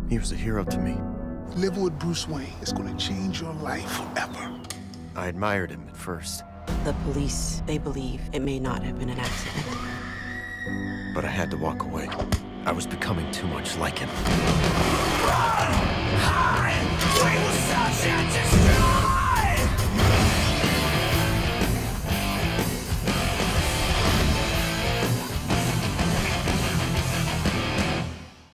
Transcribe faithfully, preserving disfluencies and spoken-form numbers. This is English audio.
He was a hero to me. Living with Bruce Wayne is gonna change your life forever. I admired him at first. The police, they believe it may not have been an accident. But I had to walk away. I was becoming too much like him. Run! Hide! We will search and destroy!